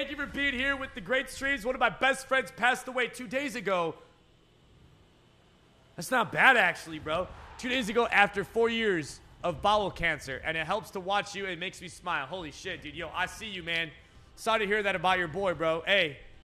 Thank you for being here with the great streams. One of my best friends passed away 2 days ago. That's not bad, actually, bro. 2 days ago after 4 years of bowel cancer, and it helps to watch you. It makes me smile. Holy shit, dude. Yo, I see you, man. Sorry to hear that about your boy, bro. Hey,